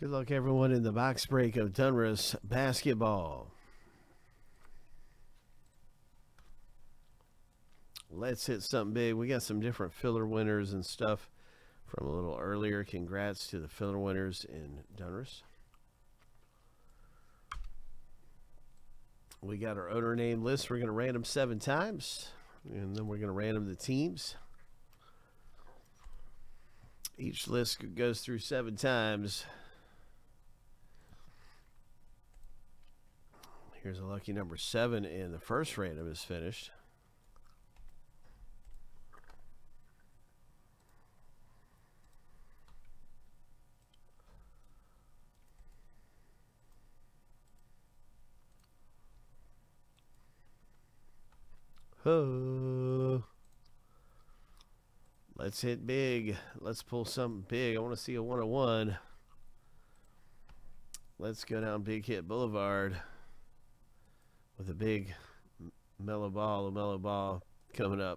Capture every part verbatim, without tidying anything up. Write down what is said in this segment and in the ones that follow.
Good luck, everyone, in the box break of Donruss basketball. Let's hit something big. We got some different filler winners and stuff from a little earlier. Congrats to the filler winners in Donruss. We got our owner name list. We're going to random seven times, and then we're going to random the teams. Each list goes through seven times. Here's a lucky number seven, and the first random is finished. Oh. Let's hit big. Let's pull something big. I want to see a one oh one. Let's go down Big Hit Boulevard with a big mellow ball, a mellow ball coming up.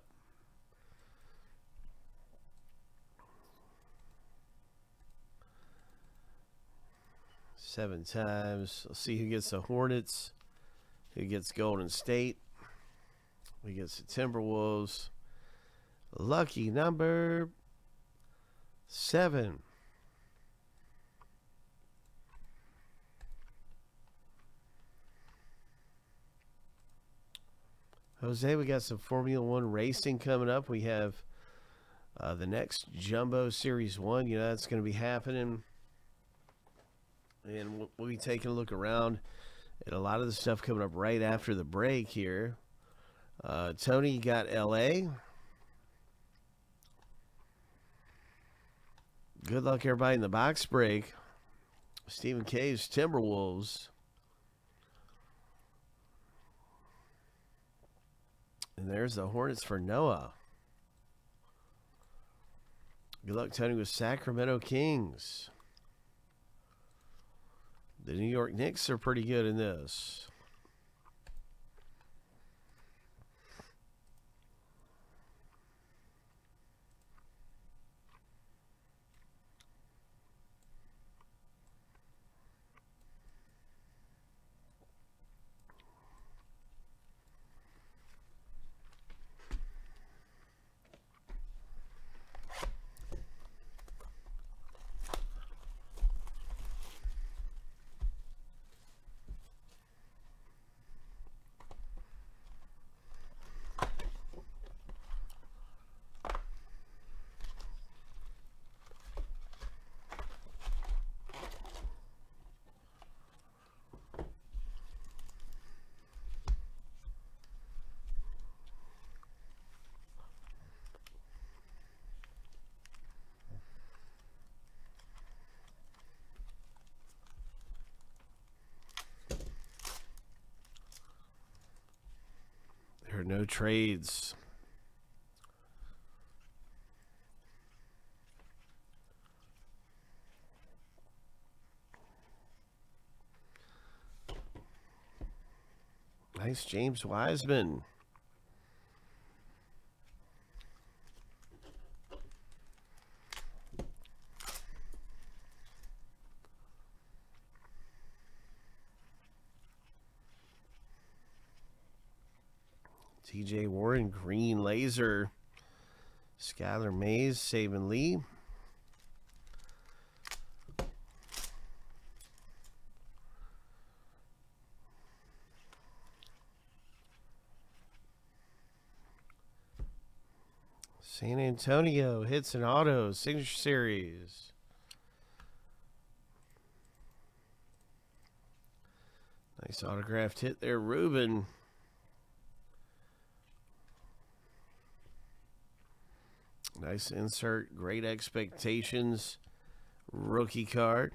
Seven times. Let's see who gets the Hornets, who gets Golden State, who gets the Timberwolves. Lucky number seven. Jose, we got some Formula One racing coming up. We have uh, the next Jumbo Series one. You know, that's going to be happening. And we'll be taking a look around at a lot of the stuff coming up right after the break here. Uh, Tony got L A. Good luck, everybody, in the box break. Stephen K's Timberwolves. And there's the Hornets for Noah. Good luck, Tony, with Sacramento Kings. The New York Knicks are pretty good in this. There are no trades. Nice James Wiseman. T J Warren, green laser. Skylar Mays, Saban Lee. San Antonio hits and autos, signature series. Nice autographed hit there, Ruben. Nice insert, great expectations, rookie card.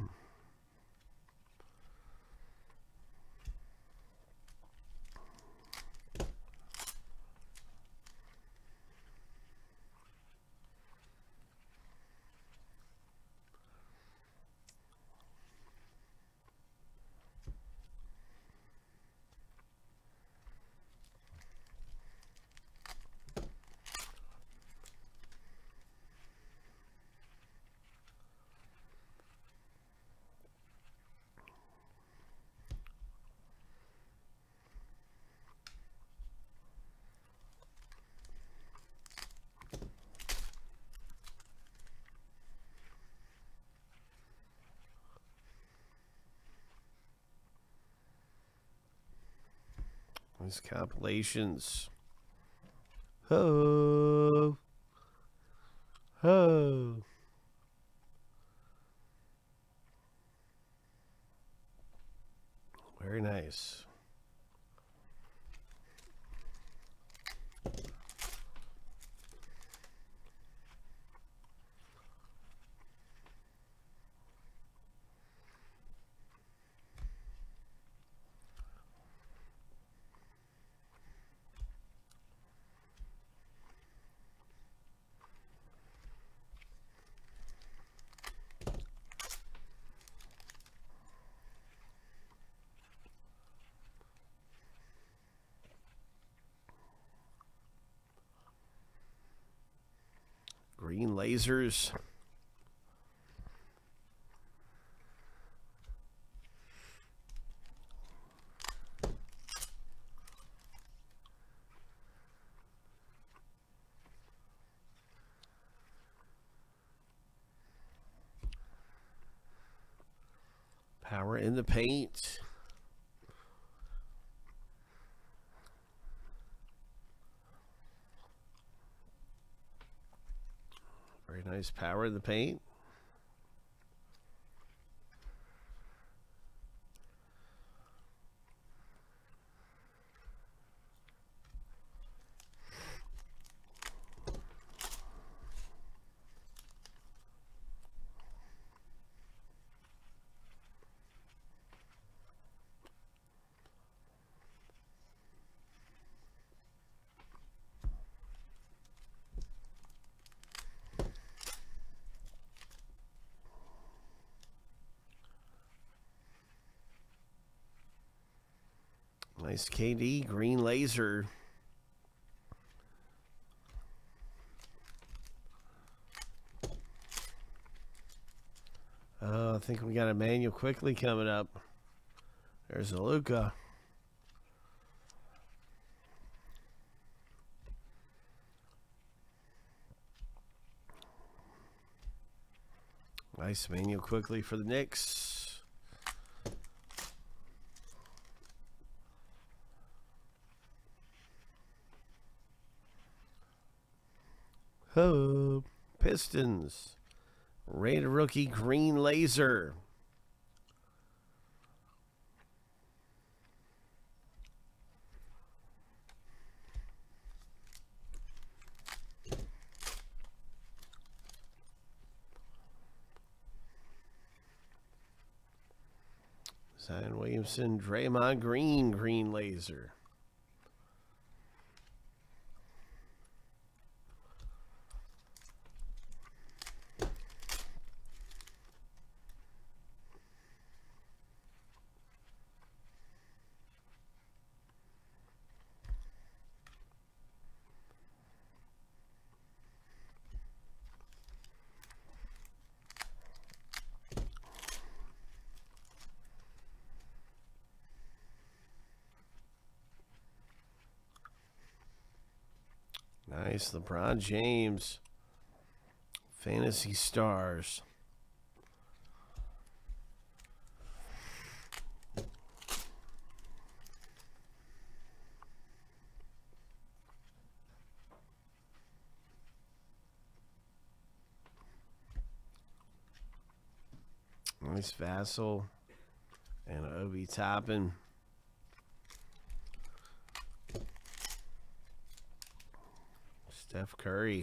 Nice compilations. Ho. Ho. Very nice. Green lasers. Power in the paint. Very nice power in the paint. Nice K D green laser. Uh, I think we got Emmanuel quickly coming up. There's a Luca. Nice Emmanuel quickly for the Knicks. Oh, Pistons. Rated rookie green laser. Zion Williamson, Draymond Green, green laser. Nice LeBron James. Fantasy Stars. Nice Vassell and Obi Toppin. Steph Curry.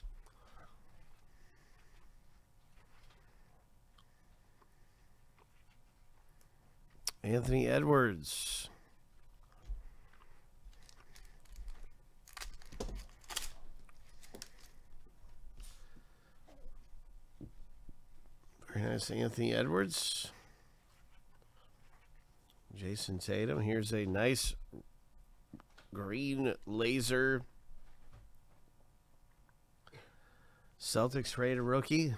Anthony Edwards. Very nice Anthony Edwards. Jason Tatum. Here's a nice green laser. Celtics rated rookie.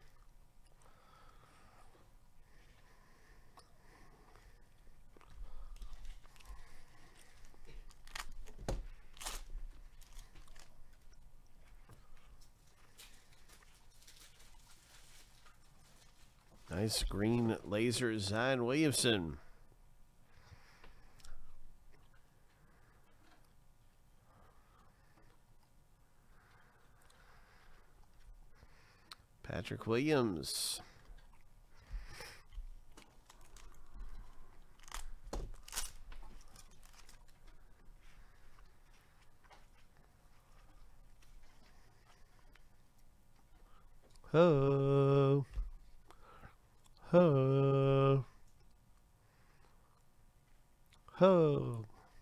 Nice green laser Zion Williamson. Patrick Williams. Ho. Ho. Ho.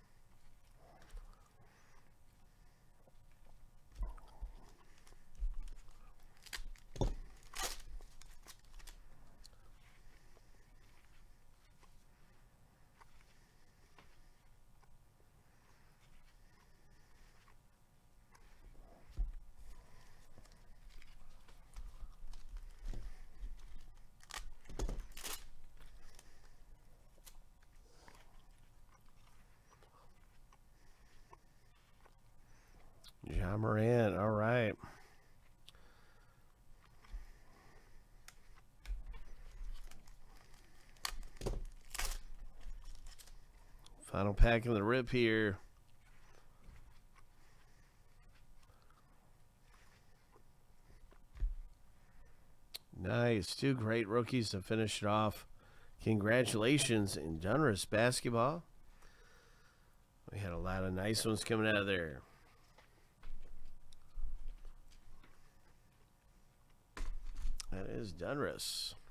John Moran, all right. Final pack of the rip here. Nice. Two great rookies to finish it off. Congratulations in Donruss basketball. We had a lot of nice ones coming out of there. That is Donruss.